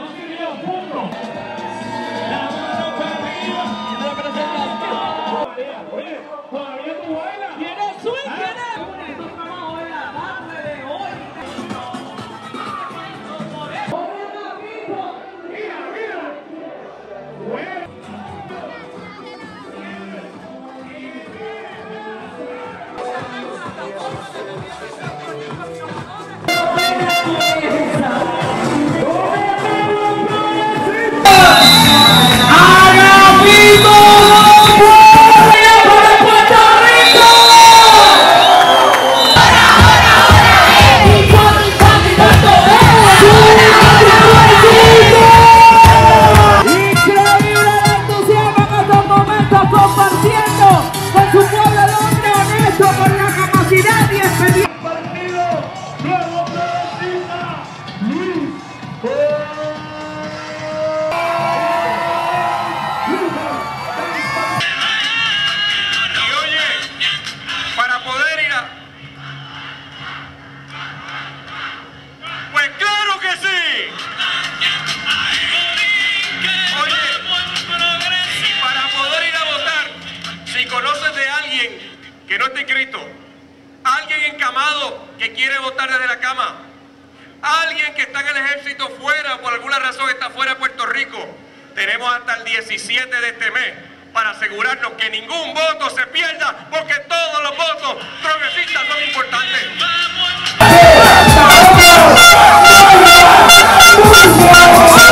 Que no esté inscrito, alguien encamado que quiere votar desde la cama, alguien que está en el ejército fuera, por alguna razón está fuera de Puerto Rico, tenemos hasta el 17 de este mes para asegurarnos que ningún voto se pierda, porque todos los votos progresistas son importantes.